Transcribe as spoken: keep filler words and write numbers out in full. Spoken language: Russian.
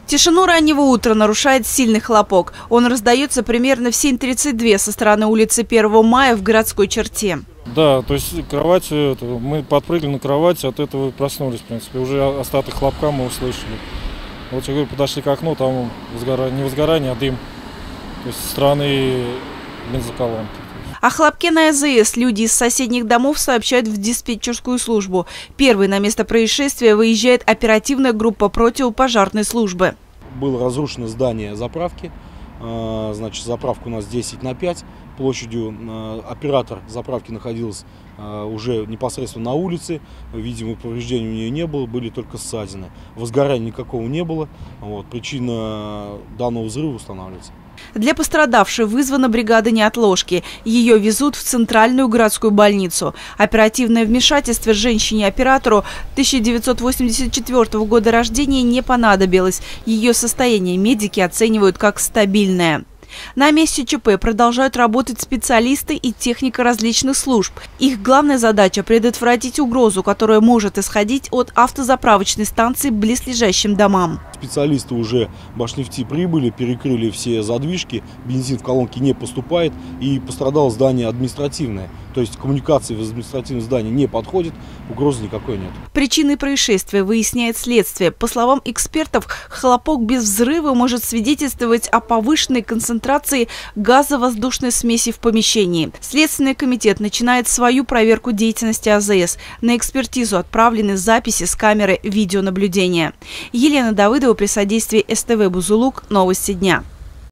Тишину раннего утра нарушает сильный хлопок. Он раздается примерно в семь тридцать два со стороны улицы первого мая в городской черте. Да, то есть кровать, мы подпрыгнули на кровать, от этого проснулись, в принципе. Уже остаток хлопка мы услышали. Вот я говорю, подошли к окну, там возгорание, не возгорание, а дым. То есть со стороны бензоколонки. О хлопке на АЗС люди из соседних домов сообщают в диспетчерскую службу. Первой на место происшествия выезжает оперативная группа противопожарной службы. Было разрушено здание заправки. Значит, заправка у нас десять на пять площадью. Оператор заправки находился уже непосредственно на улице. Видимо, повреждений у нее не было, были только ссадины. Возгорания никакого не было. Вот, причина данного взрыва устанавливается. Для пострадавшей вызвана бригада неотложки. Ее везут в центральную городскую больницу. Оперативное вмешательство женщине-оператору тысяча девятьсот восемьдесят четвёртого года рождения не понадобилось. Ее состояние медики оценивают как стабильное. На месте ЧП продолжают работать специалисты и техника различных служб. Их главная задача – предотвратить угрозу, которая может исходить от автозаправочной станции близлежащим домам. Специалисты уже Башнефти прибыли, перекрыли все задвижки, бензин в колонке не поступает, и пострадало здание административное. То есть коммуникации в административном здании не подходит, угрозы никакой нет. Причины происшествия выясняет следствие. По словам экспертов, хлопок без взрыва может свидетельствовать о повышенной концентрации газо-воздушной смеси в помещении. Следственный комитет начинает свою проверку деятельности АЗС. На экспертизу отправлены записи с камеры видеонаблюдения. Елена Давыдова при содействии СТВ «Бузулук». Новости дня.